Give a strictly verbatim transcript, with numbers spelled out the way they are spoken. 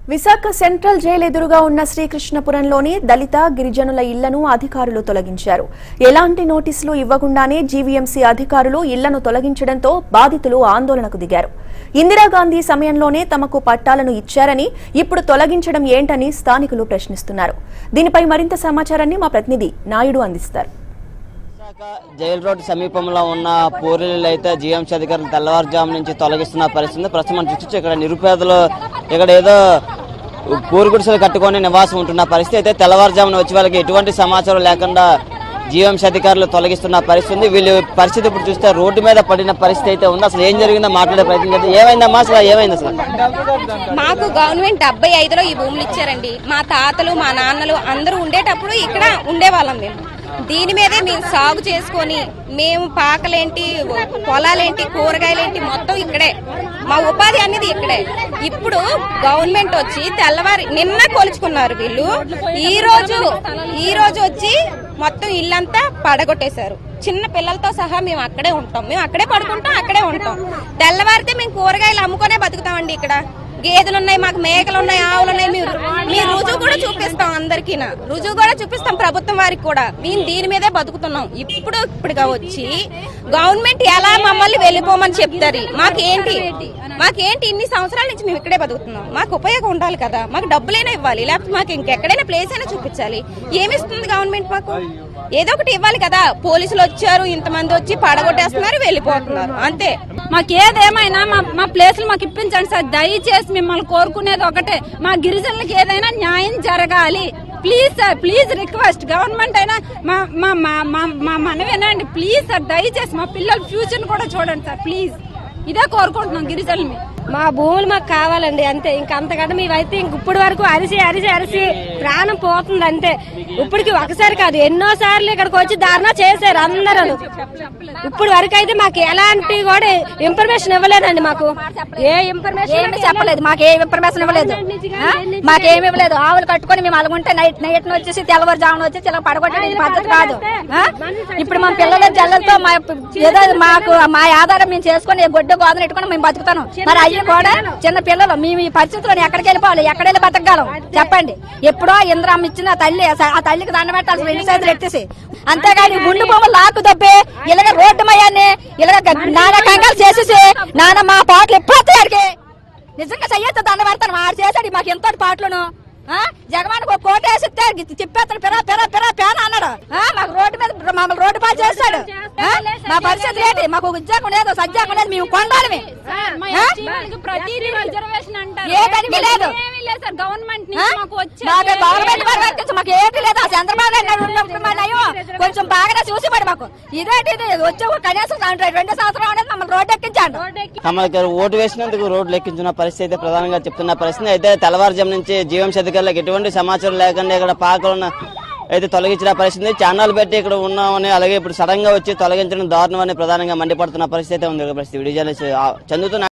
Visakha central jail ఎదురుగా ఉన్న శ్రీకృష్ణపురంలోని దళిత గిరిజనుల ఇళ్లను అధికారులు తొలగించారు. ఎలాంటి నోటీసులు ఇవ్వకుండానే జీవీఎంసీ అధికారులు ఇళ్లను తొలగించడంతో బాధితులు ఆందోళనకు దిగారు. ఇందిరాగాంధీ సమయంలోనే తమకు పట్టాలను ఇచ్చారని ఇప్పుడు తొలగించడం ఏంటని స్థానికులు ప్రశ్నిస్తున్నారు. దీనిపై మరింత సమాచారాన్ని మా ప్రతినిధి నాయుడు అందిస్తారు. జైలు రోడ్డు సమీపంలో ఉన్న పూరీలు అయితే జీఎంసీ అధికారులు తెల్లవారుజాము నుంచి తొలగిస్తున్న పరిస్థితి ప్రస్తుతం మనం చూసి ఇక్కడ నిరుపేదలు ఇక్కడ ఏదో పూరి గుడిసెలు కట్టుకొని నివాసం ఉంటున్న పరిస్థితి అయితే తెల్లవారుజామున వచ్చి వాళ్ళకి ఎటువంటి సమాచారం లేకుండా జీఎంసీ అధికారులు తొలగిస్తున్న పరిస్థితి. వీళ్ళు పరిస్థితి ఇప్పుడు చూస్తే రోడ్డు మీద పడిన పరిస్థితి అయితే ఉంది. అసలు ఏం జరిగిందో మాట్లాడే ప్రయత్నం చేస్తే ఏమైందమ్మా, అసలు ఏమైంది? అసలు మాకు గవర్నమెంట్ డెబ్బై ఐదులో ఈ భూములు ఇచ్చారండి. మా తాతలు మా నాన్నలు అందరూ ఉండేటప్పుడు ఇక్కడ ఉండేవాళ్ళం. మేము దీని మీదే మేము సాగు చేసుకొని మేము పాకలేంటి, పొలాలేంటి, కూరగాయలేంటి మొత్తం ఇక్కడే మా ఉపాధి అనేది ఇక్కడే. ఇప్పుడు గవర్నమెంట్ వచ్చి తెల్లవారి నిన్న కొలుచుకున్నారు వీళ్ళు. ఈ రోజు ఈ రోజు వచ్చి మొత్తం ఇల్లంతా పడగొట్టేశారు. చిన్న పిల్లలతో సహా మేము అక్కడే ఉంటాం, మేము అక్కడే పడుకుంటాం, అక్కడే ఉంటాం. తెల్లవారితే మేము కూరగాయలు అమ్ముకునే బతుకుతామండి. ఇక్కడ గేదెలు ఉన్నాయి, మాకు మేకలు ఉన్నాయి, ఆవులు ఉన్నాయి. మీరు మీ రుజువు కూడా చూపిస్తాం, అందరికీ రుజువు కూడా చూపిస్తాం, ప్రభుత్వం వారికి కూడా. మేము దీని మీదే బతుకుతున్నాం. ఇప్పుడు ఇప్పుడుగా వచ్చి గవర్నమెంట్ ఎలా మమ్మల్ని వెళ్ళిపోమని చెప్తారు? మాకేంటి మాకేంటి ఇన్ని సంవత్సరాల నుంచి మేము ఇక్కడే బతుకుతున్నాం. మాకు ఉపయోగం ఉండాలి కదా, మాకు డబ్బులైనా ఇవ్వాలి, లేకపోతే మాకు ఇంకెక్కడైనా ప్లేస్ అయినా చూపించాలి. ఏమిస్తుంది గవర్నమెంట్? మాకు ఏదో ఒకటి ఇవ్వాలి కదా. పోలీసులు వచ్చారు, ఇంతమంది వచ్చి పడగొట్టేస్తున్నారు, వెళ్ళిపోతున్నారు, అంతే. మాకేదేమైనా మా మా ప్లేసులు మాకు ఇప్పించండి సార్. దయచేసి మిమ్మల్ని కోరుకునేది ఒకటే, మా గిరిజనులకు ఏదైనా న్యాయం జరగాలి. Please sir, please request. Government అయినా మా మా మా మనవేనండి ప్లీజ్ సార్. దయచేసి మా పిల్లల ఫ్యూచర్ కూడా చూడండి సార్, ప్లీజ్. ఇదే కోరుకుంటున్నాం గిరిజనులు. మా భూములు మాకు కావాలండి, అంతే. ఇంకా అంతకంటే మేమైతే ఇంక ఇప్పుడు వరకు అరిసి అరిసి అరిసి ప్రాణం పోతుంది, అంతే. ఇప్పటికి ఒకసారి కాదు, ఎన్నో సార్లు ఇక్కడికి వచ్చి ధారణ చేశారు అందరూ. ఇప్పుడు వరకు అయితే మాకు ఎలాంటి కూడా ఇన్ఫర్మేషన్ ఇవ్వలేదండి. మాకు ఏ ఇన్ఫర్మేషన్ చెప్పలేదు, మాకు ఏ ఇన్ఫర్మేషన్ ఇవ్వలేదు, మాకేమి ఇవ్వలేదు. ఆవులు కట్టుకొని మేము అలాగుంటే నైట్ నైట్ వచ్చేసి తెల్లవారుజామున వచ్చేసి ఇలా పడగొట్టడం పద్ధతి కాదు. ఇప్పుడు మా పిల్లల జల్లలతో మా ఏదో మాకు మా ఆధారం మేము చేసుకుని గొడ్డ గోదన పెట్టుకుని మేము బతుకుతాను. మరి అయ్యి కూడా చిన్న పిల్లలు మేము ఈ పరిస్థితుల్లో ఎక్కడికి వెళ్ళిపోవాలి, ఎక్కడ వెళ్ళి బతకగలం చెప్పండి? ఎప్పుడో ఇంద్రమ్మ ఇచ్చిన తల్లి, ఆ తల్లికి దండ పెట్టాల్సి రెండు చేతులు ఎట్టేసి. అంతేగాని గుండు బొమ్మలు లాక్కు దబ్బి ఇలాగ రోడ్డు మయాన్ని ఇలాగ నానా కంగాలు చేసేసి నాన్న మా పాటలు ఎప్పుడు వస్తాయి? నిజంగా చెయ్యొద్దు, దండ పెడతాను. ఆడు చేశాడు మాకు ఎంతో పాటలను. జగమానికి ఒక కోట వేసిస్తే తిప్పేస్తాను, పెరా పెరా పెరా పేన అన్నాడు. మాకు రోడ్డు మీద మమ్మల్ని రోడ్డు పాలు చేస్తాడు. మా పరిస్థితి ఏంటి? మాకు ఉద్యోగం లేదు, సద్యోగం లేదు, మేము కొండాలి. ఏదనికి లేదు, గవర్నమెంట్ మాకు ఏది లేదు. చంద్రబాబు కొంచెం బాగా చూసి పడి మాకు ఇదేంటి వచ్చి కనీసం రెండు సంవత్సరాలు అనేది మమ్మల్ని రోడ్డు ఎక్కించాడు. తమకు ఓటు వేసినందుకు రోడ్లు ఎక్కించిన పరిస్థితి అయితే ప్రధానంగా చెప్తున్న పరిస్థితి అయితే తెల్లవారుజాము నుంచి జీవీఎంసీ అధికారులకు ఎటువంటి సమాచారం లేకుండా ఇక్కడ పాకలున్న అయితే తొలగించిన పరిస్థితి. ఛానల్ పెట్టి ఇక్కడ ఉన్నామని, అలాగే ఇప్పుడు సడన్ గా వచ్చి తొలగించడం దారుణం అని ప్రధానంగా మండిపడుతున్న పరిస్థితి అయితే ఉంది. పరిస్థితి వీడియో జర్నలిస్ట్ చందుతున్న